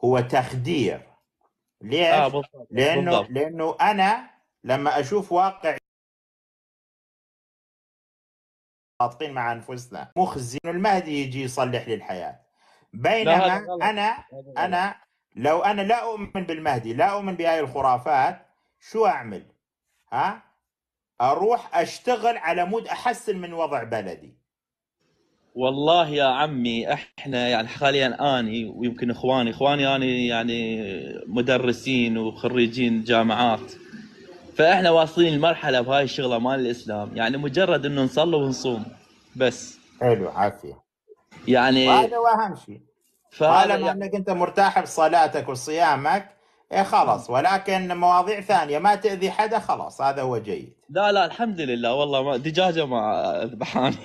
هو تخدير. اه ليش؟ بالضبط لأنه بالضبط. لأنه أنا لما أشوف واقع صادقين مع أنفسنا مخزي إنه المهدي يجي يصلح لي الحياة، لا هذا بينما غلط، أنا هذا غلط. أنا لو أنا لا أؤمن بالمهدي، لا أؤمن بهاي الخرافات، شو أعمل؟ ها؟ أروح أشتغل على مود أحسن من وضع بلدي. والله يا عمي احنا يعني حاليا اني ويمكن اخواني اني يعني مدرسين وخريجين جامعات، فاحنا واصلين لمرحله بهاي الشغله مال الاسلام، يعني مجرد انه نصلي ونصوم بس. حلو، عافية. يعني وهذا هو أهم شيء. فهذا طالما يعني. أنك أنت مرتاح بصلاتك وصيامك، إيه خلاص. ولكن مواضيع ثانية ما تأذي حدا، خلاص هذا هو جيد. لا لا الحمد لله، والله ما دجاجه ما ذبحاني.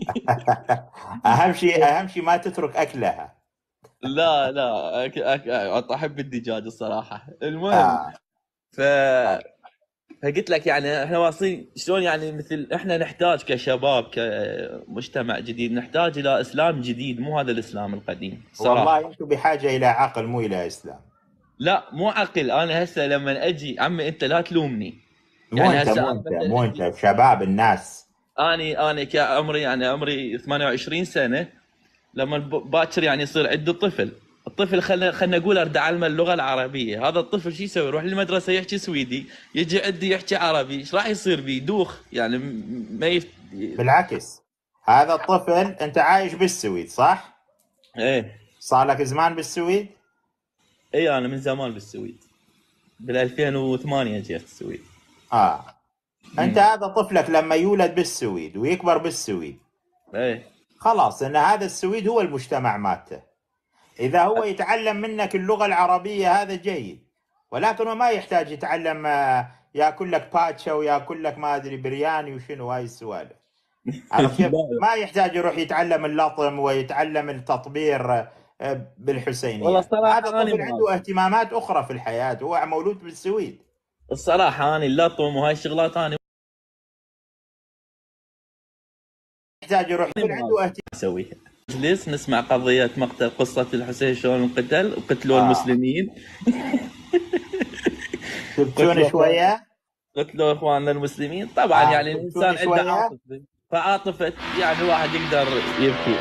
أهم شيء ما تترك أكلها. لا لا احب الدجاج الصراحه. المهم، آه. ف فقلت لك يعني احنا واصلين شلون، يعني مثل احنا نحتاج كشباب كمجتمع جديد نحتاج الى اسلام جديد، مو هذا الاسلام القديم والله صراحه. أنتم بحاجة إلى عقل مو إلى إسلام. لا مو عقل، انا هسه لما اجي عمي انت لا تلومني. مو يعني أنت هسه مو انا أنت مثلا مو عندي، أنت شباب الناس. اني كعمري يعني عمري 28 سنه، لما باكر يعني يصير عندي طفل. الطفل خلنا نقول ارد اعلمه اللغه العربيه، هذا الطفل شو يسوي؟ يروح للمدرسه يحكي سويدي، يجي عندي يحكي عربي، ايش راح يصير بيه؟ دوخ يعني ما بالعكس، هذا الطفل أنت عايش بالسويد صح؟ ايه. صار لك زمان بالسويد؟ اي انا من زمان بالسويد، بال 2008 جيت السويد. آه. أنت امم. هذا طفلك لما يولد بالسويد ويكبر بالسويد، ايه. خلاص ان هذا السويد هو المجتمع مالته. اذا هو يتعلم منك اللغة العربية هذا جيد، ولكن هو ما يحتاج يتعلم ياكل لك باتشا وياكل لك ما ادري برياني وشنو هاي السوالف. عرفت كيف؟ لا ما يحتاج يروح يتعلم اللطم ويتعلم التطبير والله بالحسينيات. هذا الصراحه انا طفل ما، عنده اهتمامات اخرى في الحياة، هو مولود بالسويد. الصراحه انا اللطم وهاي الشغلات انا يحتاج يروح يكون ما عنده اهتمام. اسويها. نجلس نسمع قضيه مقتل، قصه الحسين شلون انقتل وقتلوا اه، المسلمين. تبكون قتلوا اخوان، شوية. قتلوا اخواننا المسلمين. طبعا يعني تبكون الانسان عنده شوية. عاطفه، فعاطفه يعني الواحد يقدر يبكي.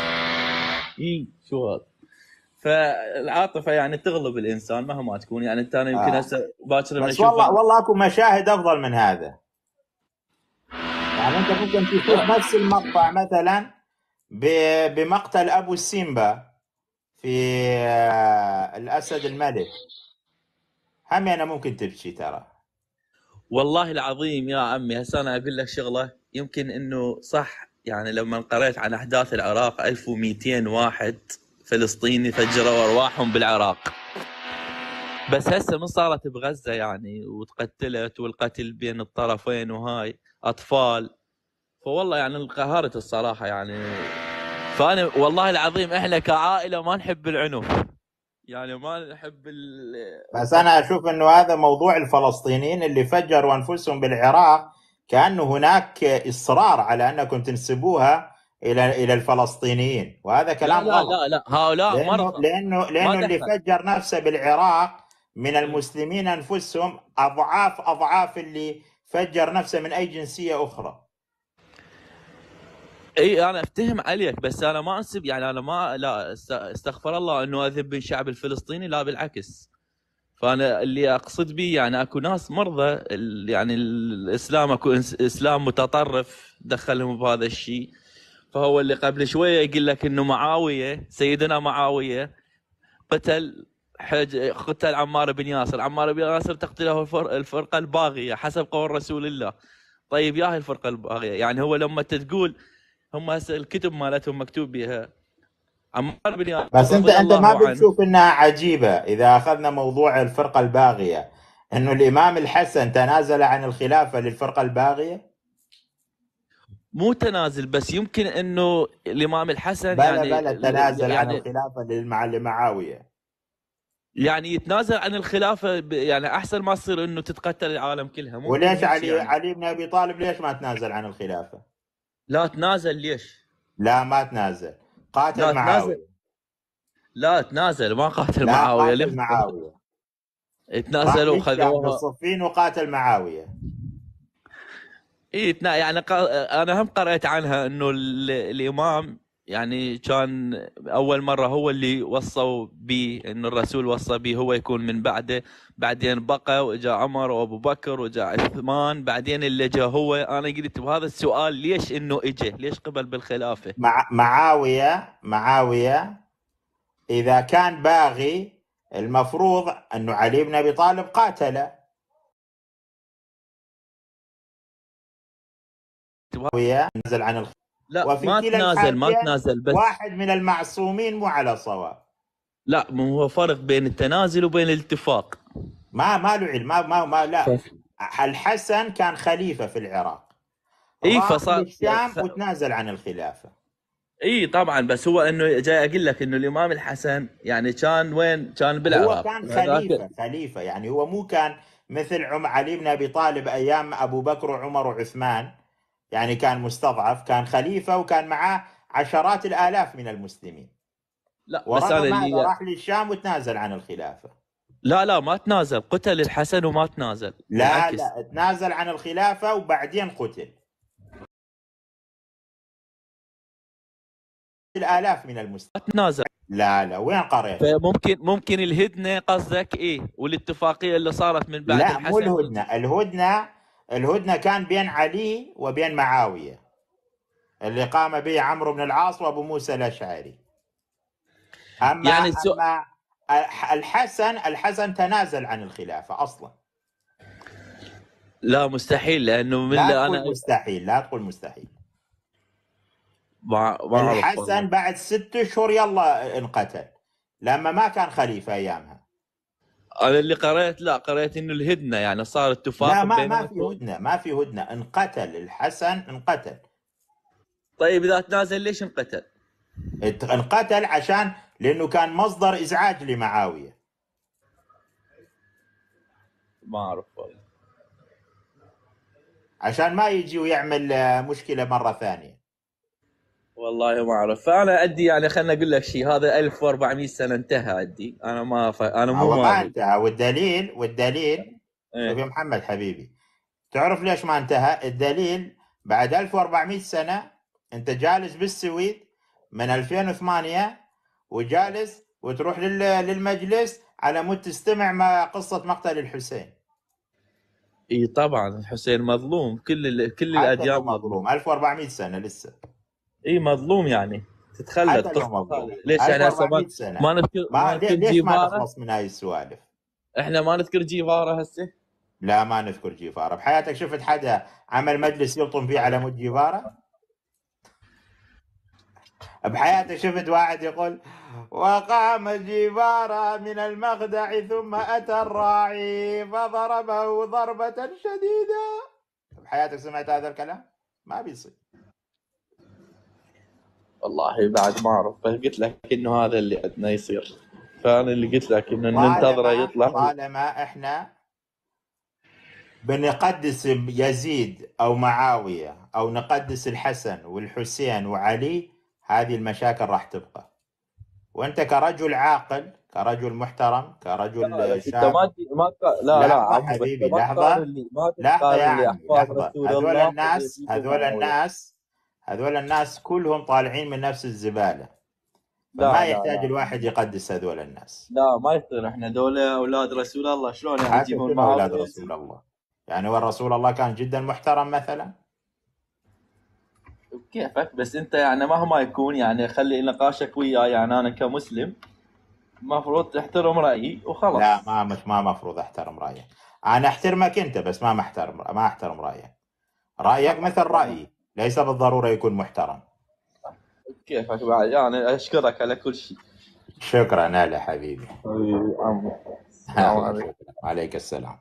شو هذا؟ فالعاطفه يعني تغلب الانسان مهما تكون، يعني انت انا يمكن آه. هسه باكر من بس اشوف والله اكو مشاهد افضل من هذا. يعني انت ممكن تشوف نفس المقطع مثلا بمقتل ابو سيمبا في الاسد الملك، هم انا ممكن تبكي ترى. والله العظيم يا عمي. هسه انا اقول لك شغله، يمكن انه صح، يعني لما قريت عن احداث العراق 1200 واحد فلسطيني فجروا ارواحهم بالعراق، بس هسه من صارت بغزه يعني وتقتلت، والقتل بين الطرفين وهاي اطفال، فوالله يعني انقهرت الصراحه يعني. فانا والله العظيم احنا كعائله ما نحب العنف، يعني ما نحب بس انا القتل. اشوف انه هذا موضوع الفلسطينيين اللي فجروا انفسهم بالعراق، كانه هناك اصرار على انكم تنسبوها الى الفلسطينيين، وهذا لا كلام لا غلط. لا لا هؤلاء لانه مرضى. لانه ما لانه اللي دخل. فجر نفسه بالعراق من المسلمين انفسهم اضعاف اضعاف اللي فجر نفسه من اي جنسيه اخرى. اي انا افتهم عليك، بس انا ما انسب، يعني انا ما، لا استغفر الله انه اذب الشعب الفلسطيني، لا بالعكس. فانا اللي اقصد به يعني اكو ناس مرضى يعني الاسلام اكو اسلام متطرف دخلهم بهذا الشيء. فهو اللي قبل شويه يقول لك انه معاويه، سيدنا معاويه قتل قتل عمار بن ياسر. عمار بن ياسر تقتله الفرقه الباغيه حسب قول رسول الله. طيب يا هاي الفرقه الباغيه، يعني هو لما تقول، هم هسه الكتب مالتهم مكتوب بها عمار بن ياسر بس انت رضي انت ما الله عنه. بتشوف انها عجيبه اذا اخذنا موضوع الفرقه الباغيه، انه الامام الحسن تنازل عن الخلافه للفرقه الباغيه؟ مو تنازل، بس يمكن انه الامام الحسن بلا يعني بلا تنازل عن يعني الخلافه لمعاويه. يعني يتنازل عن الخلافه يعني احسن ما تصير انه تتقتل العالم كلها، ممكن وليش هيك شيء علي يعني. علي بن ابي طالب ليش ما تنازل عن الخلافه؟ لا تنازل ليش؟ لا ما تنازل، قاتل لا تنازل. معاويه. لا تنازل، ما قاتل لا، معاوية. قاتل ليه معاوية، راح تنازلوا للشام وخذوها؟ للصفين وقاتل معاوية. اي يعني انا هم قرأت عنها انه الامام يعني كان اول مرة هو اللي وصوا به، انه الرسول وصى به هو يكون من بعده. بعدين بقى واجا عمر وابو بكر واجا عثمان، بعدين اللي جا هو. انا قلت بهذا السؤال ليش انه اجى، ليش قبل بالخلافة؟ معاوية إذا كان باغي المفروض أنه علي بن أبي طالب قاتله. معاوية نزل عن لا وفي ما كلا تنازل، ما الحالتين تنازل، بس واحد من المعصومين مو على صواب. لا، مو هو فرق بين التنازل وبين الاتفاق. ما له علم، ما لا. الحسن كان خليفة في العراق، اي راح فصار للشام وتنازل عن الخلافة. اي طبعا، بس هو انه جاي اقول لك انه الامام الحسن يعني كان وين؟ كان هو بالعراق كان وهذاك. خليفة يعني، هو مو كان مثل علي بن أبي طالب أيام أبو بكر وعمر وعثمان، يعني كان مستضعف، كان خليفة وكان معاه عشرات الآلاف من المسلمين، لا بس انا ورغم هذا اللي راح للشام وتنازل عن الخلافة. لا ما تنازل، قتل الحسن وما تنازل، لا بالعكس. لا، تنازل عن الخلافة وبعدين قتل الآلاف من المسلمين. ما تنازل. لا، وين قريت؟ فممكن الهدنه قصدك ايه، والاتفاقيه اللي صارت من بعد لا، مو الحسن الهدنة. الهدنة كان بين علي وبين معاوية، اللي قام به عمرو بن العاص وأبو موسى الأشعري. يعني أما الحسن تنازل عن الخلافة أصلا. لا مستحيل، لانه من لا اللي تقول انا مستحيل، لا تقول مستحيل. ما اعرف والله. الحسن بعد 6 أشهر يلا انقتل، لما ما كان خليفة أيامها. انا اللي قريت، لا قريت انه الهدنه يعني صار لا، اتفاق ما في بيناتهم. هدنة، ما في هدنة، انقتل الحسن، انقتل. طيب اذا تنازل ليش انقتل؟ انقتل لأنه كان مصدر إزعاج لمعاوية، ما اعرف والله. عشان ما يجي ويعمل مشكلة مرة ثانية. والله ما اعرف. فانا ادي يعني، خلينا اقول لك شيء، هذا 1400 سنه انتهى ادي، انا انا ما مو هو ما ماضي. انتهى، والدليل. شوف ايه. يا محمد حبيبي، تعرف ليش ما انتهى؟ الدليل بعد 1400 سنة انت جالس بالسويد من 2008، وجالس وتروح للمجلس على مود تستمع ما قصة مقتل الحسين. اي طبعا الحسين مظلوم، كل حتى لو الاديان مظلوم. مظلوم 1400 سنة لسه، اي مظلوم يعني. تتخلد حتى لو قصه هذا، مظلوم ليش يعني هسه 1400 سنة. ما نذكر ما ليش ما جيفارا؟ نخلص من هاي السوالف؟ احنا ما نذكر جيفارا هسه. لا، ما نذكر جيفارا. بحياتك شفت حدا عمل مجلس يلطم فيه على مود جيفارا؟ بحياتي شفت واحد يقول وقام جبارا من المخدع ثم أتى الراعي فضربه ضربة شديدة؟ بحياتك سمعت هذا الكلام؟ ما بيصير. والله بعد ما اعرف، بس قلت لك انه هذا اللي عندنا يصير. فانا اللي قلت لك انه ننتظره يطلع. طالما احنا بنقدس يزيد أو معاوية أو نقدس الحسن والحسين وعلي، هذه المشاكل راح تبقى. وأنت كرجل عاقل، كرجل محترم، لا كرجل بس انت شاب. لا لحظة عمو، بس حبيبي، ما تقارن لحظة. لي، ما لحظة تقارن يا لي عمي، احفاد لحظة. رسول الله ويزيد ومعاويه. هذول الناس كلهم طالعين من نفس الزبالة، فما يحتاج لا الواحد يقدس هذول الناس. لا ما يصير، احنا دول اولاد رسول الله، شلون يعني حتى يجيبون شنو أولاد معاويه رسول يزيد؟ الله؟ يعني والرسول الله كان جدا محترم مثلا. كيفك، بس انت يعني مهما يكون يعني خلي نقاشك وياي، يعني انا كمسلم المفروض تحترم رايي لا، وخلص. ما مفروض احترم رأيك. أنا أحترمك أنت، بس ما أحترم رأيك. رأيك مثل رأيي، ليس بالضرورة يكون محترم. كيفك بعد، يعني اشكرك على كل شيء. شكرا يا حبيبي. حبيبي عمو، السلام الله عليكم. شكرا، عليك السلام.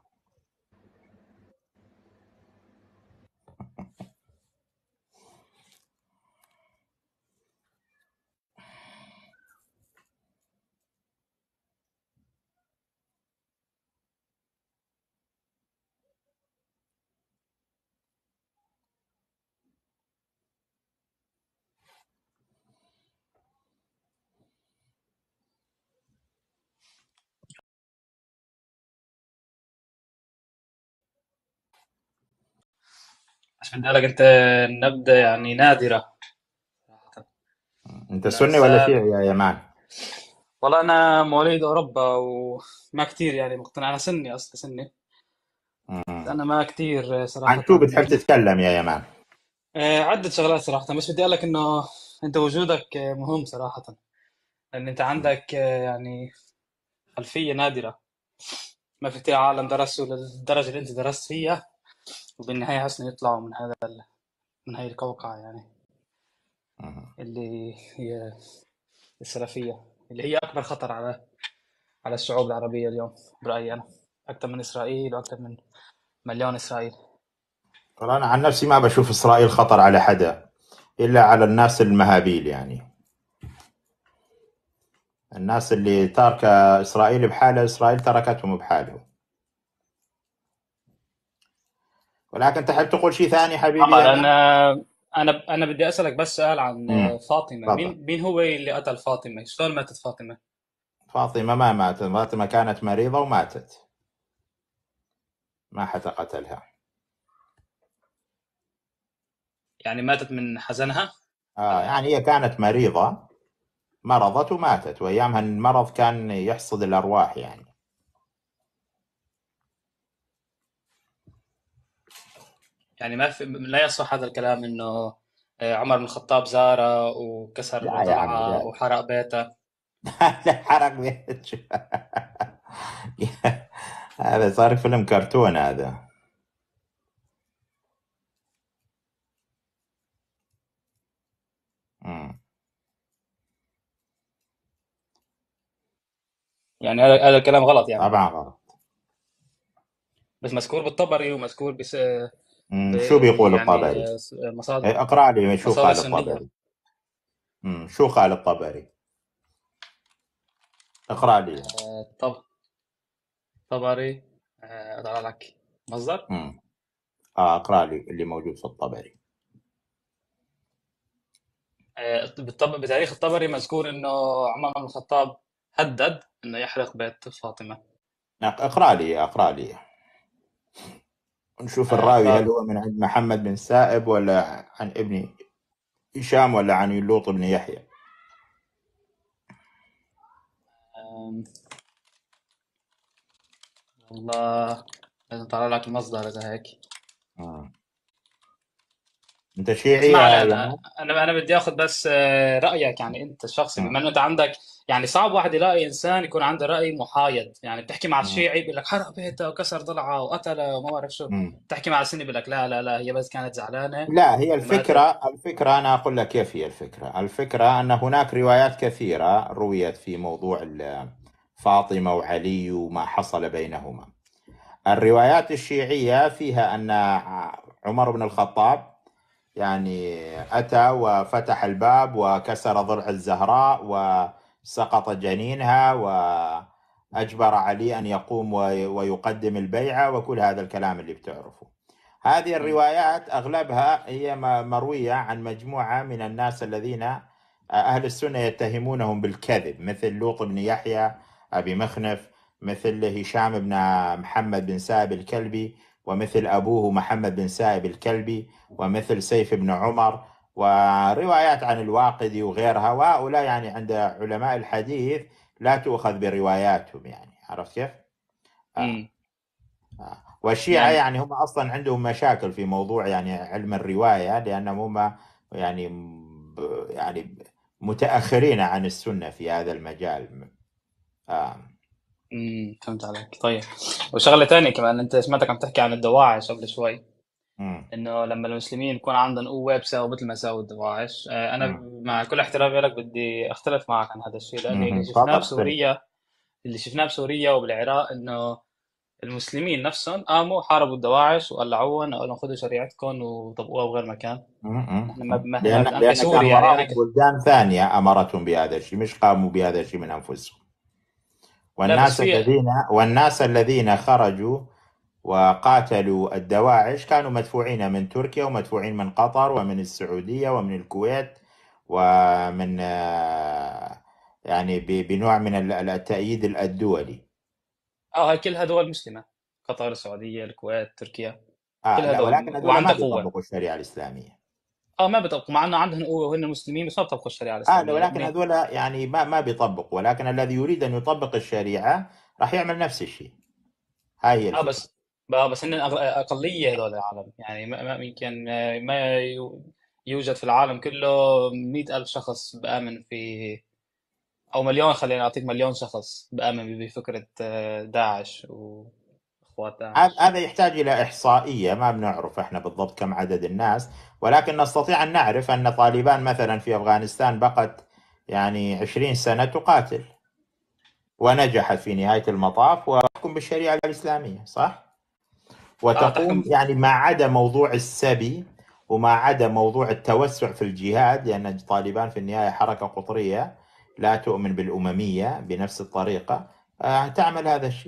بس بدي أقول لك أنت نبذة يعني نادرة صراحة. انت إنه سني ولا إنسان، شيعي يا يمان؟ والله أنا مواليد أوروبا وما كتير يعني مقتنع. أنا سني أصلا سني، بس أنا ما كتير عن صراحة شو بتحب تتكلم يا يمان؟ عدة شغلات صراحة. بس بدي أقول لك إنه أنت وجودك مهم صراحة، لأن أنت عندك يعني خلفية نادرة. ما في كتير عالم درسوا للدرجة اللي أنت درست فيها، وبالنهاية حسنا يطلعوا من هاي القوقعة يعني، اللي هي السلفية، اللي هي أكبر خطر على الشعوب العربية اليوم برأيي أنا، أكثر من إسرائيل وأكثر من مليون إسرائيل. والله انا عن نفسي ما بشوف اسرائيل خطر على حدا الا على الناس المهابيل، يعني الناس اللي تاركه اسرائيل بحالها، اسرائيل تركتهم بحالهم. ولكن تحب تقول شيء ثاني حبيبي يا عمر، مان؟ أنا بدي أسألك بس سؤال عن فاطمة. تفضل. مين هو اللي قتل فاطمة؟ شلون ماتت فاطمة؟ فاطمة ما ماتت، فاطمة كانت مريضة وماتت، ما حدا قتلها. يعني ماتت من حزنها؟ يعني هي كانت مريضة، مرضت وماتت، وأيامها المرض كان يحصد الأرواح يعني. يعني ما في، لا يصح هذا الكلام إنه عمر بن الخطاب زارها وكسر لا يا عمي ضلعها لا. وحرق بيتها. لا حرق بيت هذا صار فيلم كرتون هذا. مم. يعني هذا الكلام غلط يعني، طبعا غلط. بس مذكور بالطبري ومذكور شو بيقول يعني الطبري؟ مصادر اقرأ لي شو مصادر قال سنية. الطبري. شو قال الطبري؟ اقرأ لي. طب طبري، أطلع لك مصدر. اقرأ لي اللي موجود في الطبري. بتاريخ الطبري مذكور إنه عمر بن الخطاب هدد إنه يحرق بيت فاطمة. اقرأ لي نشوف الراوي هل هو من عند محمد بن سائب ولا عن ابن هشام ولا عن لوط بن يحيى. والله لازم أطلع لك المصدر إذا هيك. انت شيعي اسمع يا لي، انا يمان؟ انا انا بدي اخذ بس رايك يعني انت الشخصي، بما مم. انه انت عندك يعني صعب واحد يلاقي انسان يكون عنده راي محايد. يعني بتحكي مع مم. الشيعي بيقول لك حرق بيته وكسر ضلعه وقتله وما بعرف شو، مم. بتحكي مع السني بيقول لك لا لا لا، هي بس كانت زعلانه لا، هي وماتت. الفكرة أنا أقول لك كيف هي الفكرة أن هناك روايات كثيرة رويت في موضوع فاطمة وعلي وما حصل بينهما. الروايات الشيعية فيها أن عمر بن الخطاب يعني أتى وفتح الباب وكسر ضلع الزهراء وسقط جنينها وأجبر علي أن يقوم ويقدم البيعة وكل هذا الكلام اللي بتعرفه. هذه مم. الروايات أغلبها هي مروية عن مجموعة من الناس الذين أهل السنة يتهمونهم بالكذب، مثل لوط بن يحيى أبي مخنف، مثل هشام بن محمد بن سائب الكلبي، ومثل أبوه محمد بن سائب الكلبي، ومثل سيف بن عمر، وروايات عن الواقدي وغيرها. وهؤلاء يعني عند علماء الحديث لا تؤخذ برواياتهم، يعني عرفت كيف؟ مم. والشيعة يعني يعني هم أصلا عندهم مشاكل في موضوع يعني علم الرواية، لأنهم هم يعني يعني متأخرين عن السنة في هذا المجال. فهمت عليك. طيب، وشغله ثانيه كمان، انت سمعتك عم تحكي عن الدواعش قبل شوي، مم. انه لما المسلمين يكون عندهم قوه بيساووا مثل ما ساووا الدواعش. انا مم. مع كل احترامي لك بدي اختلف معك عن هذا الشيء، لانه تفضل اختلف. اللي شفناه بسوريا وبالعراق انه المسلمين نفسهم قاموا حاربوا الدواعش وقلعوهم وقالوا لهم خذوا شريعتكم وطبقوها بغير مكان. نحن ما انا لأن كان كسوري يعني وراهم بلدان ثانية أمرتهم بهذا الشيء، مش قاموا بهذا الشيء من أنفسهم. لا بس في. والناس الذين خرجوا وقاتلوا الدواعش كانوا مدفوعين من تركيا ومدفوعين من قطر ومن السعودية ومن الكويت، ومن يعني بنوع من التأييد الدولي. هاي كلها دول مسلمه، قطر، السعوديه، الكويت، تركيا. كل لا، هذول ولكن هذول ما وعنده قوه. بيطبقوا الشريعه الاسلاميه. ما بيطبقوا، مع انه عندهم قوه وهن مسلمين، بس ما بيطبقوا الشريعه الاسلاميه ولكن يعني. هذول يعني ما بيطبقوا، ولكن الذي يريد ان يطبق الشريعه راح يعمل نفس الشيء. هاي هي الفكره. بس هن اقليه هذول العالم، يعني ما يمكن ما يوجد في العالم كله 100,000 شخص بآمن في، او مليون، خلينا نعطيك مليون شخص بآمن بفكره داعش واخوات داعش. هذا يحتاج إلى إحصائية، ما بنعرف إحنا بالضبط كم عدد الناس، ولكن نستطيع أن نعرف أن طالبان مثلا في أفغانستان بقت يعني 20 سنة تقاتل، ونجحت في نهاية المطاف وتحكم بالشريعة الإسلامية، صح؟ وتقوم تحكم. يعني ما عدا موضوع السبي وما عدا موضوع التوسع في الجهاد، لأن طالبان في النهاية حركة قطرية لا تؤمن بالأممية بنفس الطريقة، تعمل هذا الشيء.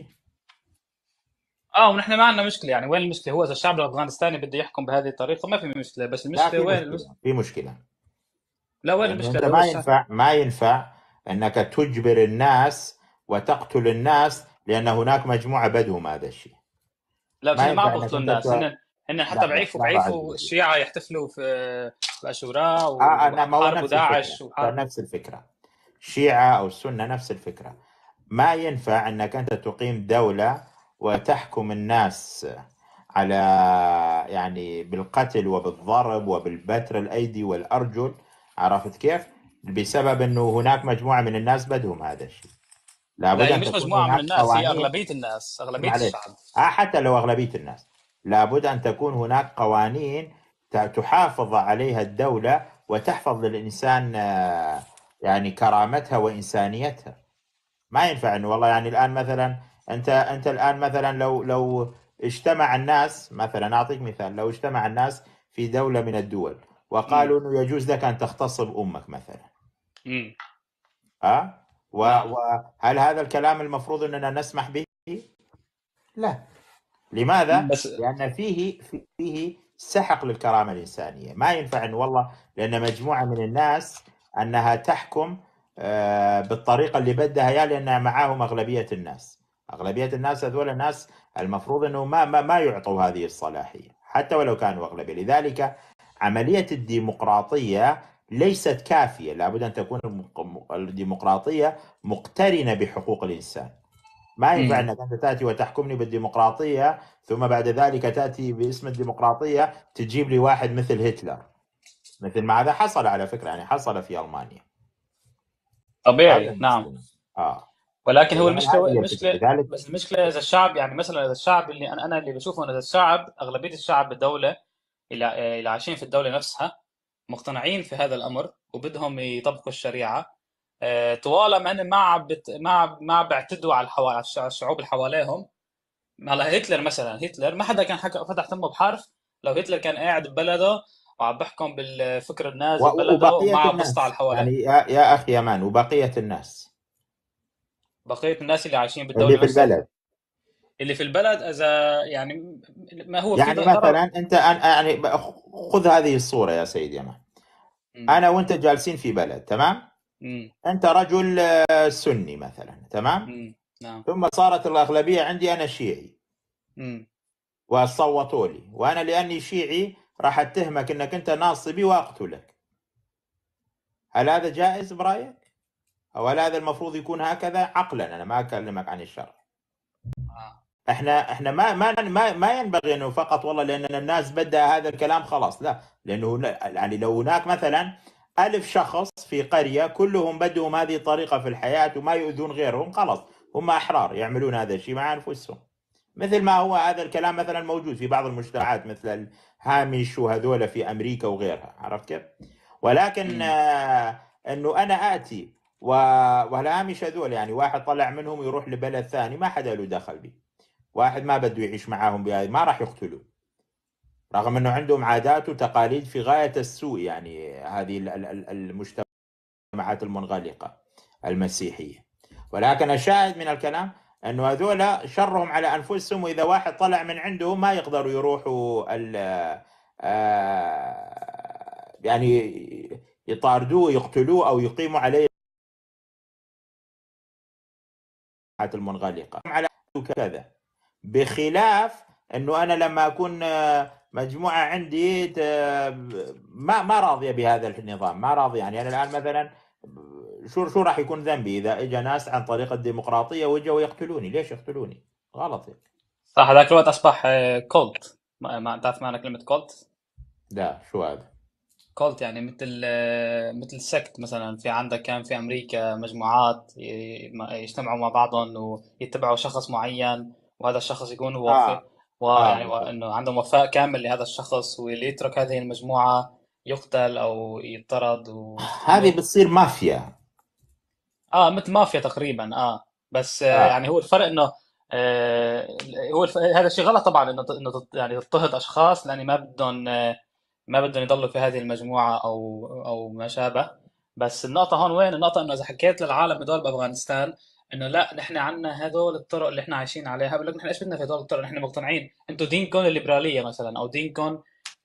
ونحن ما عندنا مشكله، يعني وين المشكله؟ هو اذا الشعب الافغانستاني بده يحكم بهذه الطريقه ما في مشكله، بس لا، المشكله في وين مشكلة، في مشكلة. لا، وين لأنه المشكله؟ أنت اذا هو الشعب. ما ينفع أنك تجبر الناس وتقتل الناس، لأن هناك مجموعة بدهم هذا الشيء. لا، بس ما هن ما ينفع عم أنك بيقتلوا أنت الناس، هن لا حتى لا، لحظة بعيفوا عزيزي. الشيعة يحتفلوا في بأشوراء ما هو وحاربوا نفس الفكرة، داعش وحاربوا. نفس الفكرة. الشيعة أو السنة نفس الفكرة. ما ينفع أنك أنت تقيم دولة وتحكم الناس على يعني بالقتل وبالضرب وبالبتر الأيدي والأرجل، عرفت كيف؟ بسبب أنه هناك مجموعة من الناس بدهم هذا الشيء. لا، لابد هي أن مش تكون مجموعة من هناك الناس، هي قوانين. أغلبية الناس، أغلبية معلش، الشعب. حتى لو أغلبية الناس، لابد أن تكون هناك قوانين تحافظ عليها الدولة وتحفظ للإنسان يعني كرامتها وإنسانيتها. ما ينفع إنه والله يعني الآن مثلا أنت الآن مثلا لو اجتمع الناس، مثلا أعطيك مثال، لو اجتمع الناس في دولة من الدول وقالوا إنه يجوز لك أن تغتصب أمك مثلا، امم نعم. وهل هذا الكلام المفروض أننا نسمح به؟ لا. لماذا؟ بس لأن فيه سحق للكرامة الإنسانية. ما ينفع إن والله لأن مجموعة من الناس أنها تحكم بالطريقة اللي بدها إياه، لأن معاهم أغلبية الناس. أغلبية الناس هذول الناس المفروض أنه ما يعطوا هذه الصلاحية حتى ولو كانوا أغلبية. لذلك عملية الديمقراطية ليست كافية، لابد أن تكون الديمقراطية مقترنة بحقوق الإنسان. ما ينفع انك انت تاتي وتحكمني بالديمقراطيه ثم بعد ذلك تاتي باسم الديمقراطيه تجيب لي واحد مثل هتلر، مثل ما هذا حصل على فكره، يعني حصل في المانيا. هذا طبيعي، نعم. المشكله. ولكن هو هذه هي الفكره. المشكلة، لذلك بس المشكلة إذا الشعب، يعني مثلا إذا الشعب اللي أنا اللي بشوفه إذا الشعب، أغلبية الشعب بالدولة اللي عايشين في الدولة نفسها مقتنعين في هذا الأمر وبدهم يطبقوا الشريعة، طوالما هن ما بيعتدوا على على الشعوب اللي حواليهم. هلا هتلر مثلا، هتلر ما حدا كان فتح تمه بحرف لو هتلر كان قاعد ببلده وعم بحكم بالفكر النازي ببلده وبقيه وما بسطع على الناس، اللي حواليه. يعني يا اخي يمان، وبقيه الناس بقية الناس اللي عايشين اللي بالدولة في نفسها، البلد. اللي في البلد، إذا يعني ما هو في يعني ضرر. مثلا انت يعني خذ هذه الصوره يا سيدي يمان. مم. انا وانت جالسين في بلد، تمام؟ مم. انت رجل سني مثلا، تمام؟ مم. نعم. ثم صارت الاغلبيه عندي انا شيعي مم. وصوتوا لي، وانا لاني شيعي راح اتهمك انك انت ناصبي واقتلك. هل هذا جائز برايك؟ او هل هذا المفروض يكون هكذا عقلا؟ انا ما اكلمك عن الشرع. آه. احنا ما ينبغي انه فقط والله لان الناس بدأ هذا الكلام خلاص، لا. لانه يعني لو هناك مثلا 1000 شخص في قرية كلهم بدهم هذه الطريقة في الحياة وما يؤذون غيرهم، خلاص هم احرار يعملون هذا الشيء مع انفسهم. مثل ما هو هذا الكلام مثلا موجود في بعض المجتمعات مثل الهامش وهذول في امريكا وغيرها، عرفت كيف؟ ولكن مم. انه انا اتي والهامش هذول يعني واحد طلع منهم يروح لبلد ثاني ما حدا له دخل به، واحد ما بده يعيش معاهم بهذه ما راح يقتلوه، رغم انه عندهم عادات وتقاليد في غاية السوء، يعني هذه المجتمعات المنغلقة المسيحية. ولكن الشاهد من الكلام انه هذول شرهم على انفسهم، واذا واحد طلع من عندهم ما يقدروا يروحوا يعني يطاردوه يقتلوه او يقيموا عليه المنغلقة على كذا، بخلاف انه انا لما اكون مجموعه عندي ما راضيه بهذا النظام، ما راضيه. يعني انا الان مثلا شو راح يكون ذنبي اذا اجى ناس عن طريق الديمقراطيه وجوا يقتلوني؟ ليش يقتلوني؟ غلط يعني. صح، هذاك الوقت اصبح كولت. ما تعرف معنى كلمة كولت؟ لا، شو هذا؟ كولت يعني مثل سكت مثلا. كان في امريكا مجموعات يجتمعوا مع بعضهم ويتبعوا شخص معين، وهذا الشخص يكون اه وفي ويعني بالضبط. انه عندهم وفاء كامل لهذا الشخص، واللي يترك هذه المجموعة يقتل او يطرد هذه ويستعمل. بتصير مافيا. مثل مافيا تقريبا. بس اه يعني هو الفرق انه آه هذا الشيء غلط طبعا، انه يعني تضطهد اشخاص لان ما بدهم يضلوا في هذه المجموعة أو ما شابه. بس النقطة هون وين النقطة؟ إنه إذا حكيت للعالم هدول بأفغانستان إنه لا، نحن عنا هذول الطرق اللي إحنا عايشين عليها، بقول لك نحن إيش بدنا في هذول الطرق؟ نحن مقتنعين أنتم دينكم الليبرالية مثلا، أو دينكم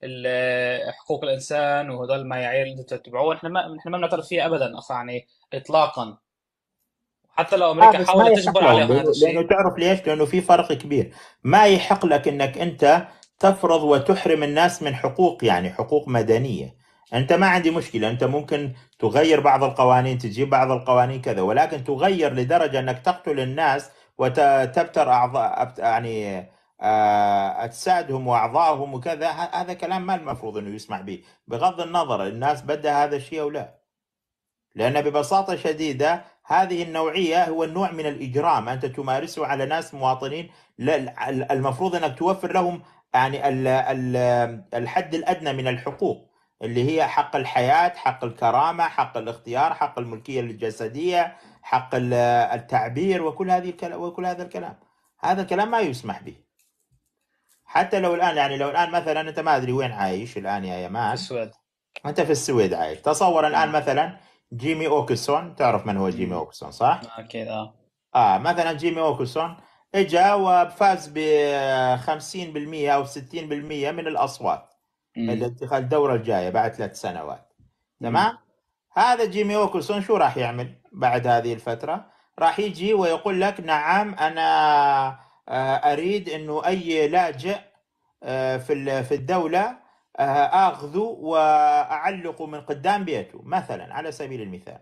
حقوق الإنسان وهدول المعايير اللي أنتم تتبعوها، نحن ما بنعترف فيها أبدا يعني إطلاقا. حتى لو أمريكا بس ما حاولت يحق تجبر لهم، عليهم لانه هذا الشيء. تعرف ليش؟ لانه في فرق كبير. ما يحق لك انك انت تفرض وتحرم الناس من حقوق، يعني حقوق مدنيه. انت ما عندي مشكله، انت ممكن تغير بعض القوانين، تجيب بعض القوانين كذا، ولكن تغير لدرجه انك تقتل الناس وتبتر اعضاء، يعني اجسادهم واعضائهم وكذا. هذا كلام ما المفروض انه يسمح به، بغض النظر الناس بدها هذا الشيء او لا. لأن ببساطة شديدة هذه النوعية هو النوع من الإجرام أنت تمارسه على ناس مواطنين. المفروض أنك توفر لهم يعني الحد الأدنى من الحقوق، اللي هي حق الحياة، حق الكرامة، حق الاختيار، حق الملكية الجسدية، حق التعبير، وكل هذا الكلام. هذا الكلام ما يسمح به. حتى لو الآن، يعني لو الآن مثلا أنت ما أدري وين عايش الآن يا في يمان. السويد. أنت في السويد عايش. تصور الآن نعم. مثلا جيمي أوكسون، تعرف من هو جيمي أمم. أوكسون صح؟ أكيد. مثلا جيمي أوكسون اجا وفاز ب 50% أو 60% من الأصوات أمم. الانتخابات الدورة الجاية بعد 3 سنوات. أمم. تمام؟ هذا جيمي أوكسون شو راح يعمل بعد هذه الفترة؟ راح يجي ويقول لك نعم أنا أريد أنه أي لاجئ في الدولة آخذه وأعلقه من قدام بيته مثلا، على سبيل المثال.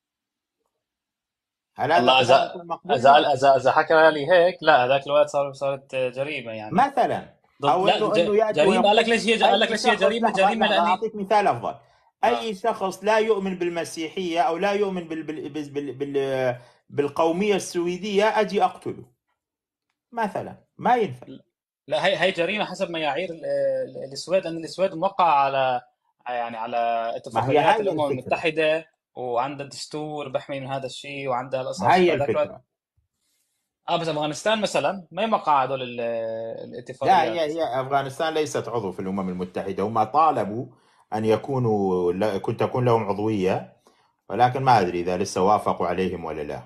هل والله هذا اذا يكون مقبول؟ اذا لا. اذا اذا حكى لي هيك، لا هذاك الوقت صارت جريمه يعني. مثلا، ضد، او لا انه ياتي جريمه. قال ويقول لك ليش هي قال لك اي ليش هي شخص، جريمه؟ لحظه جريمه لحظه لاني اعطيك مثال افضل. اه اي شخص لا يؤمن بالمسيحيه او لا يؤمن بالقوميه السويديه اجي اقتله مثلا، ما ينفع. لا، هي جريمه حسب معايير السويد، لان السويد موقعه على يعني على ما هي اتفاقيات هاي الامم الفكره. المتحده، وعندها دستور بحمي من هذا الشيء، وعندها ما القصص، هي فهذاك الوقت. الفكره. بس افغانستان مثلا ما يوقع هذول لا، الاتفاقيات. هي افغانستان ليست عضو في الامم المتحده. هم طالبوا ان يكونوا، كنت تكون لهم عضويه، ولكن ما ادري اذا لسه وافقوا عليهم ولا لا.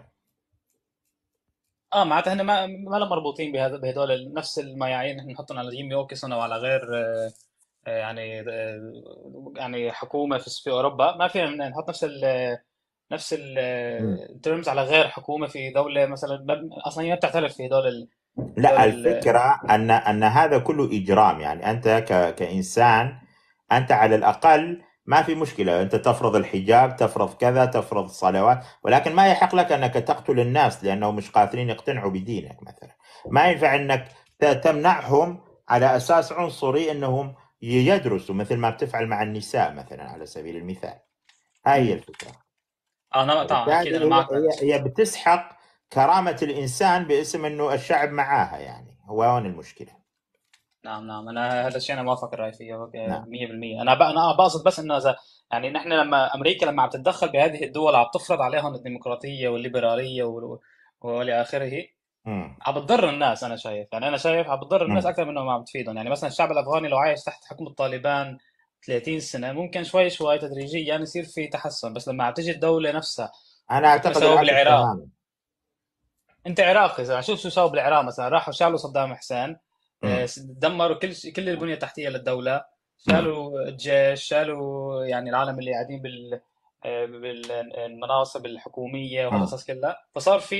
معناتها هن ما لهم مربوطين بهدول نفس المعايير نحن نحطهم على جيمي اوكيسون او على غير يعني يعني حكومه في اوروبا. ما فينا نحط نفس الترمز على غير حكومه في دوله مثلا اصلا هي ما بتعترف في لا، الفكرة أن هذا كله إجرام. يعني أنت كإنسان، أنت على الأقل ما في مشكلة أنت تفرض الحجاب، تفرض كذا، تفرض الصلوات، ولكن ما يحق لك أنك تقتل الناس لأنهم مش قادرين يقتنعوا بدينك مثلا. ما ينفع أنك تمنعهم على أساس عنصري أنهم يدرسوا، مثل ما بتفعل مع النساء مثلا على سبيل المثال. هاي هي مم. الفكرة. انا طبعا اكيد انا وبالتالي معك بهذا الشيء. هي بتسحق كرامة الإنسان باسم أنه الشعب معاها. يعني هو هون المشكلة. نعم، نعم، انا هذا الشيء انا موافق الراي فيه نعم. 100%. انا بقصد بس انه اذا يعني نحن لما امريكا عم تتدخل بهذه الدول، عم تفرض عليهم الديمقراطيه والليبراليه والى اخره، مم. عم بتضر الناس. انا شايف يعني انا شايف عم بتضر الناس مم. اكثر منه ما عم تفيدهم. يعني مثلا الشعب الافغاني لو عايش تحت حكم الطالبان 30 سنه، ممكن شوي شوي تدريجيا يعني يصير في تحسن. بس لما عم تجي الدوله نفسها، أنا شوف ما أعتقد سووا العكس بالعراق. تماما. انت عراقي، اذا شوف شو سووا بالعراق مثلا، راحوا شالوا صدام حسين، مم. دمروا كل البنيه التحتيه للدوله، مم. شالوا الجيش، شالوا يعني العالم اللي قاعدين بالمناصب الحكوميه مم. وهالقصص كلها. فصار في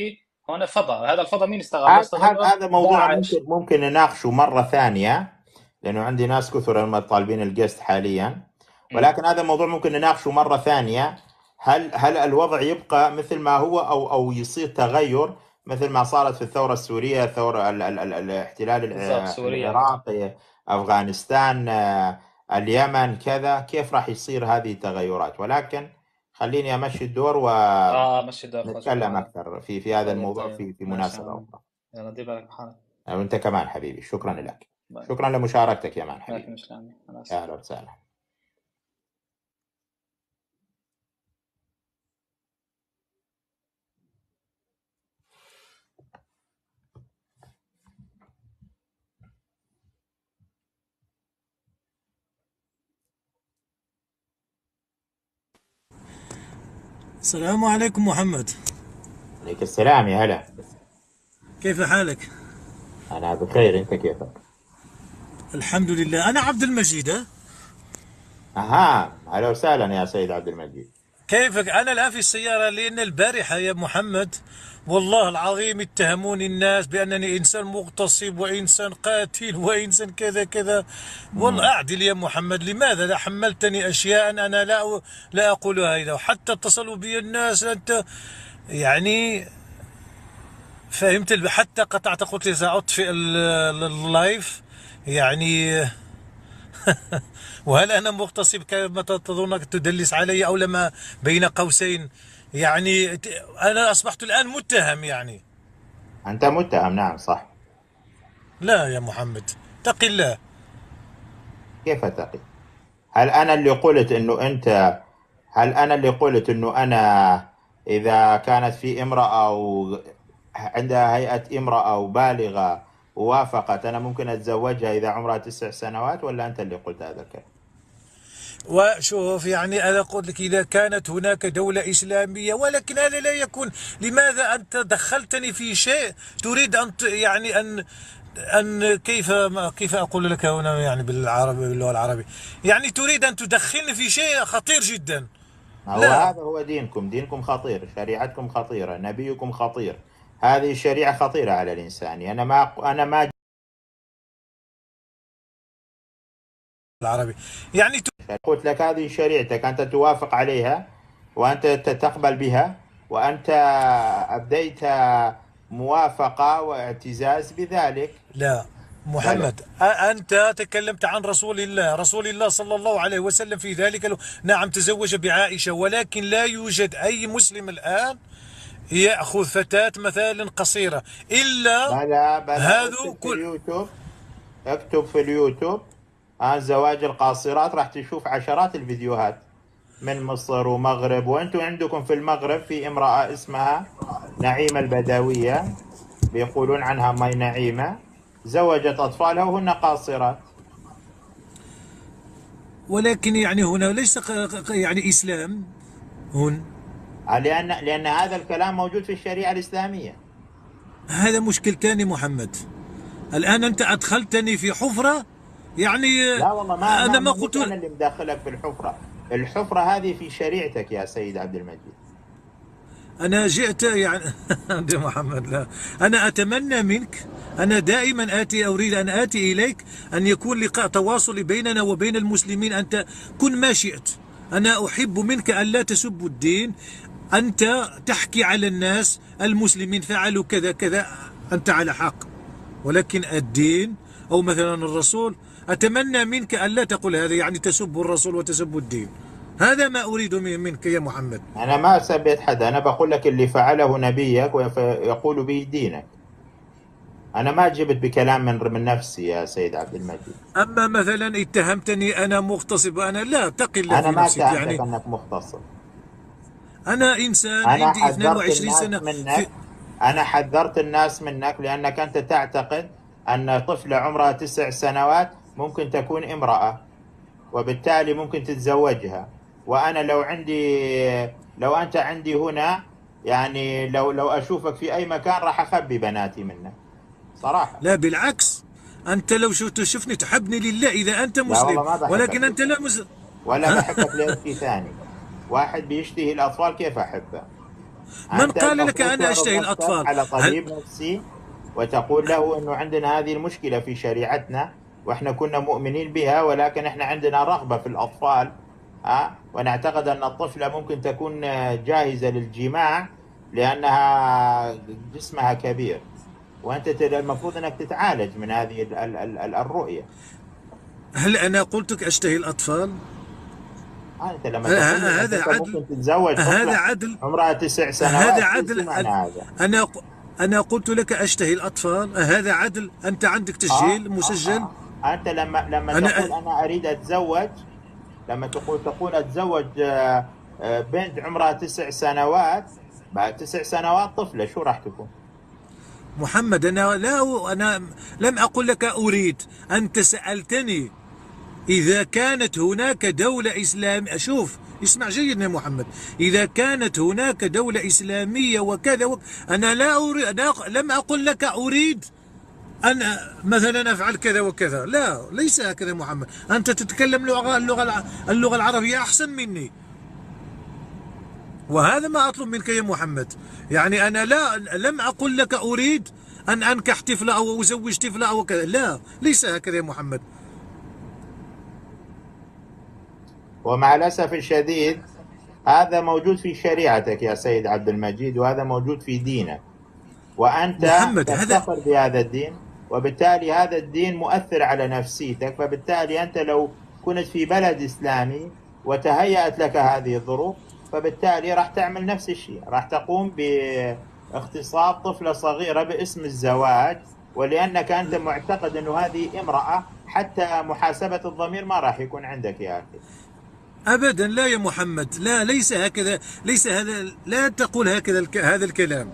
هون فضاء، هذا الفضاء مين استغله؟ استغله هذا موضوع داعش. ممكن نناقشه مرة ثانية، لأنه عندي ناس كثر هم طالبين الجست حاليا، ولكن هذا الموضوع ممكن نناقشه مرة ثانية. هل الوضع يبقى مثل ما هو أو يصير تغير مثل ما صارت في الثورة السورية، الثورة الاحتلال بالضبط، سوريا. العراقي، أفغانستان، اليمن، كذا، كيف راح يصير هذه التغيرات؟ ولكن خليني أمشي الدور مشي الدور خلاص. ونتكلم أكثر في هذا طيب الموضوع طيب، في ماشي يا مناسبة عم. أخرى. يلا دير بالك بحالك. وأنت كمان حبيبي، شكرا لك، باي. شكرا لمشاركتك يا مان ما في حبيبي. مشكلة عمي، أنا آسف. أهلا وسهلا. السلام عليكم محمد. عليك السلام، يا هلا. كيف حالك؟ أنا بخير، أنت كيفك؟ الحمد لله. أنا عبد المجيد. أها، أهلا وسهلا يا سيد عبد المجيد. كيفك؟ أنا الآن في السيارة، لأن البارحة يا محمد والله العظيم اتهموني الناس بأنني إنسان مغتصب وإنسان قاتل وإنسان كذا كذا. والله أعدل يا محمد، لماذا لا حملتني أشياء أنا لا أقولها هذا؟ وحتى اتصلوا بي الناس، أنت يعني فهمت، حتى قطعت، قلت لي سأطفئ اللايف يعني. وهل أنا مغتصب كما تظنك تدلس علي أو لما بين قوسين؟ يعني أنا أصبحت الآن متهم يعني. أنت متهم، نعم صح. لا يا محمد، اتق الله. كيف أتقي؟ هل أنا اللي قلت إنه أنا إذا كانت في امرأة أو عندها هيئة امرأة وبالغة ووافقت أنا ممكن أتزوجها إذا عمرها 9 سنوات، ولا أنت اللي قلت هذا الكلام؟ وشوف يعني أنا قلت لك إذا كانت هناك دولة إسلامية، ولكن هذا لا يكون. لماذا أنت دخلتني في شيء تريد أن يعني أن كيف أقول لك هنا يعني بالعربي، باللغة العربية، يعني تريد أن تدخلني في شيء خطير جدا. لا، هذا هو دينكم خطير، شريعتكم خطيرة، نبيكم خطير، هذه الشريعة خطيرة على الإنسان. أنا ما العربي يعني قلت لك هذه شريعتك، أنت توافق عليها وأنت تقبل بها، وأنت أبديت موافقة واعتزاز بذلك. لا محمد، أنت تكلمت عن رسول الله صلى الله عليه وسلم في ذلك. نعم تزوج بعائشة، ولكن لا يوجد أي مسلم الآن يأخذ فتاة مثلا قصيرة إلا بلا هذا اكتب في اليوتيوب عن زواج القاصرات، راح تشوف عشرات الفيديوهات من مصر ومغرب. وانتم عندكم في المغرب في امرأة اسمها نعيمة البدوية، بيقولون عنها ماي نعيمة، زوجت أطفالها وهن قاصرات. ولكن يعني هنا ليس يعني إسلام هنا، لأن هذا الكلام موجود في الشريعة الإسلامية. هذا مشكل ثاني محمد. الآن أنت أدخلتني في حفرة يعني. لا والله، أنا ما قلت. أنا اللي مداخلك في الحفرة هذه في شريعتك يا سيد عبد المجيد. أنا جئت يعني عند محمد. لا، أنا أتمنى منك، أنا دائما أريد أن آتي إليك، أن يكون لقاء تواصل بيننا وبين المسلمين. أنت كن ما شئت، أنا أحب منك أن لا تسب الدين. أنت تحكي على الناس المسلمين فعلوا كذا كذا، أنت على حق، ولكن الدين أو مثلا الرسول، أتمنى منك أن لا تقول هذا، يعني تسب الرسول وتسب الدين. هذا ما أريد منك يا محمد. أنا ما سبيت حدا، أنا بقول لك اللي فعله نبيك ويقول به دينك. أنا ما جبت بكلام من نفسي يا سيد عبد المجيد. أما مثلا اتهمتني أنا مغتصب، أنا لا، اتق الله أنا في ما نفسك اتهمتك يعني. أنك مغتصب. أنا إنسان أنا عندي حذرت 22 الناس سنة منك، أنا حذرت الناس منك لأنك أنت تعتقد أن طفلة عمرها 9 سنوات ممكن تكون امرأة، وبالتالي ممكن تتزوجها. وأنا لو أنت عندي هنا، يعني لو أشوفك في أي مكان راح أخبي بناتي منك صراحة. لا بالعكس، أنت لو تشوفني تحبني لله إذا أنت لا والله مسلم، ما بحبك ولكن أنت لا مسلم. ولا بحبك لشيء ثاني. واحد بيشتهي الأطفال كيف أحبه؟ من أنت قال لك المفروض أنا أشتهي تعرض نفسك الأطفال؟ على طبيب نفسي وتقول له أنه عندنا هذه المشكلة في شريعتنا، وإحنا كنا مؤمنين بها، ولكن إحنا عندنا رغبة في الأطفال، ونعتقد أن الطفلة ممكن تكون جاهزة للجماع لأنها جسمها كبير، وأنت المفروض أنك تتعالج من هذه الرؤية. هل أنا قلت لك أشتهي الأطفال؟ أنت لما تقول لي هذا أنت عدل؟ ممكن تتزوج هذا طفلة عدل؟ عمرها 9 سنوات، هذا إيش عدل؟ معنى هذا؟ أنا قلت لك أشتهي الأطفال، هذا عدل؟ أنت عندك تسجيل مسجل؟ أنت لما تقول أنا أريد أتزوج، لما تقول أتزوج بنت عمرها 9 سنوات، بعد 9 سنوات طفلة، شو راح تكون؟ محمد أنا لم أقل لك أريد، أنت سألتني إذا كانت هناك دولة إسلامية. شوف اسمع جيدا يا محمد، إذا كانت هناك دولة إسلامية وكذا أنا لا أريد، لم أقل لك أريد أن مثلا أفعل كذا وكذا، لا، ليس هكذا يا محمد. أنت تتكلم اللغة العربية أحسن مني، وهذا ما أطلب منك يا محمد. يعني أنا لم أقل لك أريد أن أنكح طفلة أو أزوج طفلة أو كذا، لا، ليس هكذا يا محمد. ومع الأسف الشديد هذا موجود في شريعتك يا سيد عبد المجيد، وهذا موجود في دينك، وأنت تفتخر بهذا الدين، وبالتالي هذا الدين مؤثر على نفسيتك. فبالتالي أنت لو كنت في بلد إسلامي وتهيأت لك هذه الظروف، فبالتالي راح تعمل نفس الشيء، راح تقوم باغتصاب طفلة صغيرة باسم الزواج، ولأنك أنت معتقد أنه هذه امرأة، حتى محاسبة الضمير ما راح يكون عندك يا أخي. أبدا لا يا محمد، لا، ليس هكذا، ليس هذا، لا تقول هكذا هذا الكلام،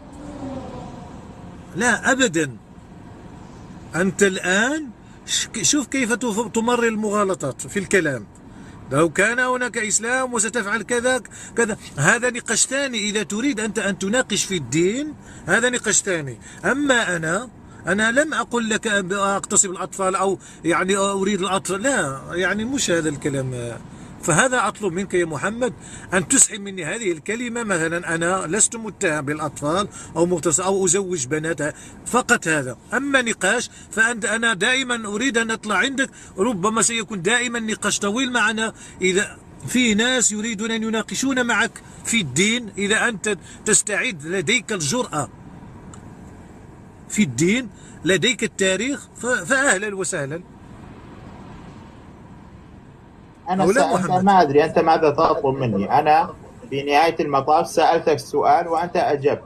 لا أبدا. أنت الآن شوف كيف تمرر المغالطات في الكلام. لو كان هناك إسلام وستفعل كذا كذا، هذا نقاش ثاني. إذا تريد أنت أن تناقش في الدين هذا نقاش ثاني. أما أنا لم أقل لك أغتصب الأطفال أو يعني أريد الأطفال، لا، يعني مش هذا الكلام. فهذا أطلب منك يا محمد أن تسحب مني هذه الكلمة. مثلا أنا لست متهم بالأطفال أو مغتصب أو أزوج بناتها، فقط هذا. أما نقاش أنا دائما أريد أن أطلع عندك، ربما سيكون دائما نقاش طويل معنا. إذا في ناس يريدون أن يناقشون معك في الدين، إذا أنت تستعد، لديك الجرأة في الدين، لديك التاريخ، فأهلا وسهلا. أنا ما أدري أنت ماذا تطلب مني. أنا في نهاية المطاف سألتك سؤال وأنت أجبت،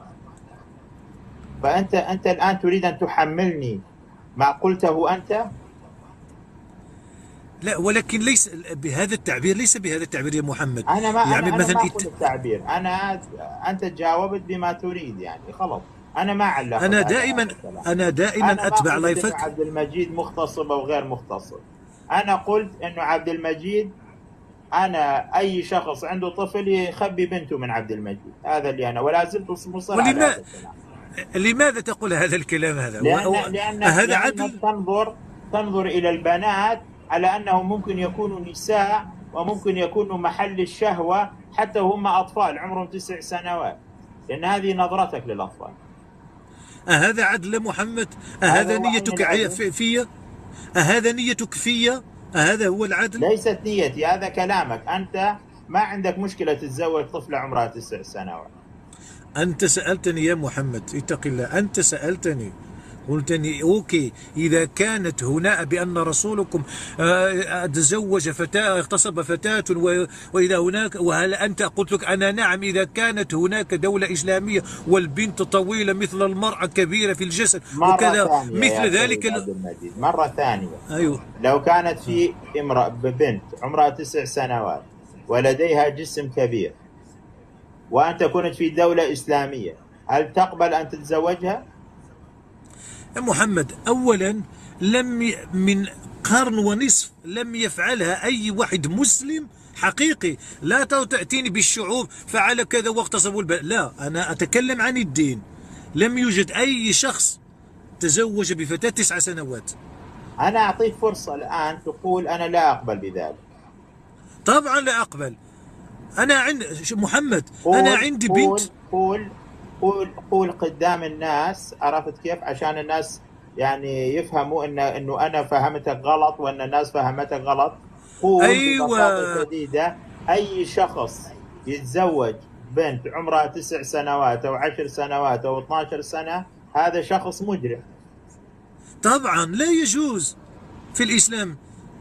فأنت الآن تريد أن تحملني ما قلته أنت؟ لا، ولكن ليس بهذا التعبير، ليس بهذا التعبير يا محمد. أنا ما يعني أنا مثلا ما أقول التعبير، أنت جاوبت بما تريد، يعني خلاص أنا ما علقت. أنا دائما أتبع لايفك. عبد المجيد مغتصب أو غير مغتصب، أنا قلت إنه عبد المجيد، أنا أي شخص عنده طفل يخبي بنته من عبد المجيد، هذا اللي أنا، ولا زلت مصر على هذا الكلام. لماذا تقول هذا الكلام هذا؟ لأن هذا عدل. تنظر إلى البنات على أنهم ممكن يكونوا نساء وممكن يكونوا محل الشهوة حتى هم أطفال عمرهم 9 سنوات، لأن هذه نظرتك للأطفال. أهذا عدل محمد؟ أهذا نيتك فيا؟ أهذا نيتك فيا؟ أهذا هو العدل؟ ليست نيتي، هذا كلامك. أنت ما عندك مشكلة تتزوج طفلة عمرها 9 سنوات. أنت سألتني يا محمد، اتق الله، أنت سألتني، قلتني أوكي، إذا كانت هنا بأن رسولكم تزوج فتاة، اغتصب فتاة، وإذا هناك، وهل أنت قلت لك أنا نعم، إذا كانت هناك دولة إسلامية والبنت طويلة مثل المرأة كبيرة في الجسد وكذا مثل ذلك. مرة ثانية، أيوه، لو كانت في امرأة بنت عمرها 9 سنوات ولديها جسم كبير وأنت كنت في دولة إسلامية، هل تقبل أن تتزوجها؟ يا محمد، أولا من قرن ونصف لم يفعلها أي واحد مسلم حقيقي. لا تأتيني بالشعوب فعل كذا واغتصبوا لا، أنا أتكلم عن الدين. لم يوجد أي شخص تزوج بفتاة 9 سنوات. أنا أعطيك فرصة الآن تقول أنا لا أقبل بذلك. طبعا لا أقبل. أنا عند محمد، أنا عندي بنت. قول قدام الناس، عرفت كيف؟ عشان الناس يعني يفهموا انه انا فهمتك غلط وان الناس فهمتك غلط. قول ببساطة أيوة شديدة: اي شخص يتزوج بنت عمرها 9 سنوات او 10 سنوات او 12 سنة هذا شخص مجرم. طبعا لا يجوز في الإسلام،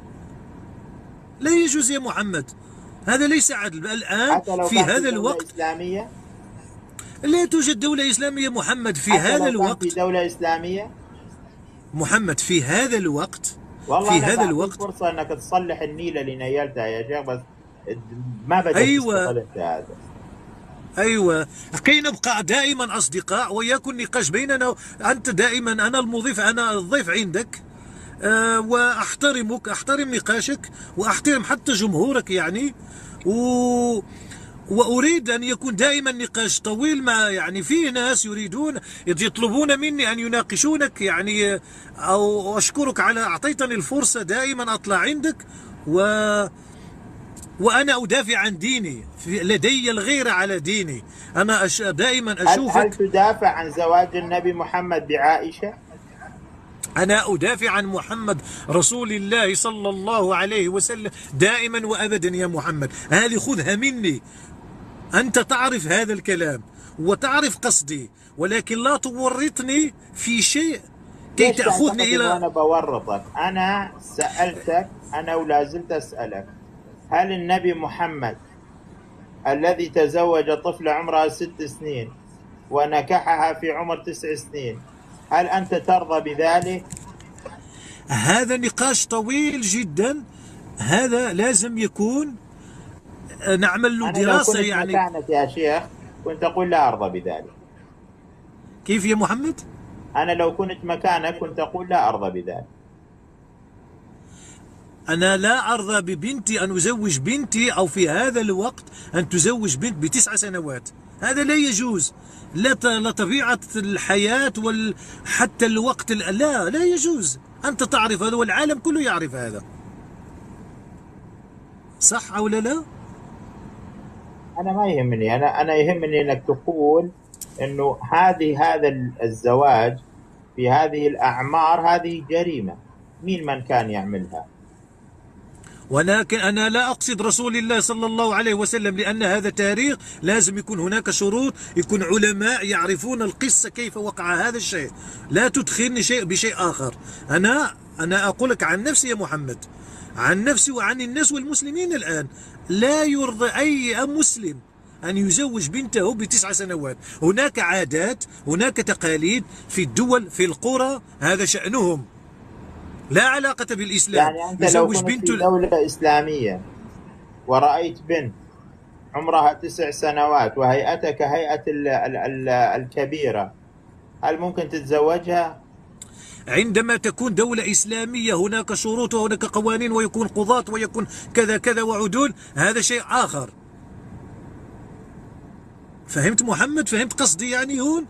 لا يجوز يا محمد، هذا ليس عدل. الآن حتى لو في كان في هذا دولة الوقت إسلامية، لا توجد دولة إسلامية محمد في حتى هذا لو كان في الوقت. دولة إسلامية. محمد في هذا الوقت، والله في أنا هذا بعطيك الوقت. فرصة إنك تصلح النيلة اللي نيلتها يا شيخ، بس ما بدك أيوة تستغل أنت هذا. أيوة، كي نبقى دائما أصدقاء ويكون نقاش بيننا. أنت دائما أنا المضيف، أنا الضيف عندك، وأحترمك، أحترم نقاشك وأحترم حتى جمهورك يعني. وأريد أن يكون دائما نقاش طويل، مع يعني فيه ناس يريدون يطلبون مني أن يناقشونك يعني. أو أشكرك على أعطيتني الفرصة دائما أطلع عندك، وأنا أدافع عن ديني، لدي الغيرة على ديني. أنا دائما هل أشوفك. تدافع عن زواج النبي محمد بعائشة؟ أنا أدافع عن محمد رسول الله صلى الله عليه وسلم دائما وأبدا يا محمد، هذه خذها مني. أنت تعرف هذا الكلام وتعرف قصدي، ولكن لا تورطني في شيء كي ليش تأخذني تعتقد إنه إلى. أنا بورطك؟ أنا سألتك، أنا ولا زلت أسألك: هل النبي محمد الذي تزوج طفلة عمرها 6 سنين ونكحها في عمر 9 سنين، هل أنت ترضى بذلك؟ هذا نقاش طويل جدا، هذا لازم يكون نعمل له أنا لو دراسة كنت يعني. مكانك يا شيخ كنت أقول لا أرضى بذلك. كيف يا محمد؟ أنا لو كنت مكانك كنت أقول لا أرضى بذلك. أنا لا أرضى ببنتي أن أزوج بنتي، أو في هذا الوقت أن تزوج بنت ب9 سنوات، هذا لا يجوز. لا طبيعة الحياة حتى الوقت لا يجوز. أنت تعرف هذا والعالم كله يعرف هذا، صح أو لا؟ أنا ما يهمني، أنا يهمني أنك تقول أنه هذا الزواج في هذه الأعمار هذه جريمة، مين من كان يعملها. ولكن أنا لا أقصد رسول الله صلى الله عليه وسلم، لأن هذا تاريخ، لازم يكون هناك شروط، يكون علماء يعرفون القصة كيف وقع هذا الشيء. لا تدخلني شيء بشيء آخر. أنا أقول لك عن نفسي يا محمد، عن نفسي وعن الناس والمسلمين الآن. لا يرضى أي مسلم أن يزوج بنته ب9 سنوات. هناك عادات، هناك تقاليد في الدول، في القرى، هذا شأنهم، لا علاقة بالإسلام. يعني أنت لو كنت في دولة إسلامية ورأيت بنت عمرها 9 سنوات وهيئتها كهيئة الكبيرة، هل ممكن تتزوجها؟ عندما تكون دولة إسلامية هناك شروط وهناك قوانين، ويكون قضاة ويكون كذا كذا وعدول، هذا شيء آخر. فهمت محمد؟ فهمت قصدي يعني هون؟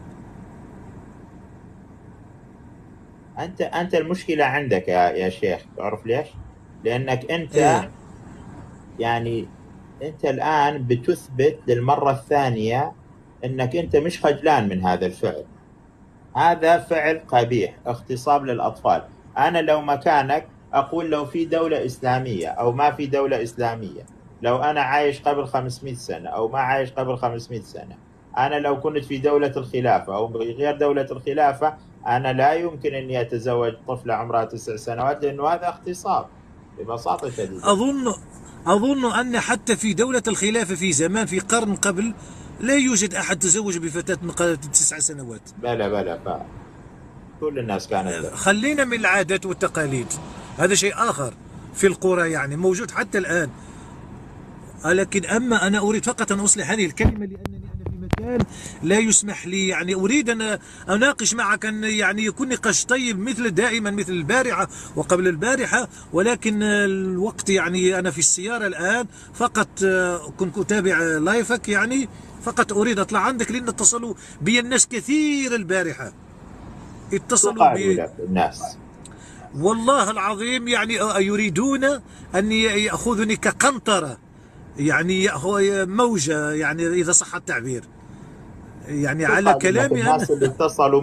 أنت المشكلة عندك يا شيخ، تعرف ليش؟ لأنك أنت إيه؟ يعني أنت الآن بتثبت للمرة الثانية أنك أنت مش خجلان من هذا الفعل. هذا فعل قبيح، اغتصاب للأطفال. أنا لو مكانك أقول لو في دولة إسلامية أو ما في دولة إسلامية، لو أنا عايش قبل 500 سنة أو ما عايش قبل 500 سنة، أنا لو كنت في دولة الخلافة أو غير دولة الخلافة، أنا لا يمكن أني أتزوج طفلة عمرها 9 سنوات، لأنه هذا اغتصاب ببساطة شديدة. أظن أن حتى في دولة الخلافة في زمان، في قرن قبل، لا يوجد أحد تزوج بفتاة من 9 سنوات. بلا كل الناس كانت. خلينا من العادات والتقاليد، هذا شيء آخر. في القرى يعني موجود حتى الآن. لكن أما أنا أريد فقط أن أصلح هذه الكلمة، لأنني أنا في مكان لا يسمح لي. يعني أريد أن أناقش معك، أن يعني يكون نقاش طيب دائما مثل البارحة وقبل البارحة، ولكن الوقت يعني أنا في السيارة الآن فقط، كنت أتابع لايفك يعني، فقط أريد أطلع عندك، لأن اتصلوا بي الناس كثير البارحة، اتصلوا بي الناس والله العظيم، يعني يريدون أن يأخذني كقنطرة، يعني هو موجة، يعني إذا صح التعبير، يعني على تقعد انك كلامي أنا الناس اللي اتصلوا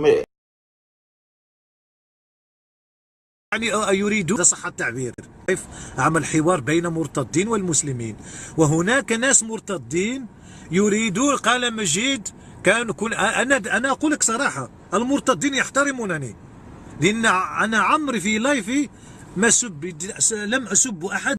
يعني يريد، إذا صح التعبير، كيف عمل حوار بين مرتدين والمسلمين، وهناك ناس مرتدين يريدون. قال مجيد أنا أقول لك صراحة، المرتدين يحترمونني، لأن أنا عمري في لايفي ما لم أسب أحد.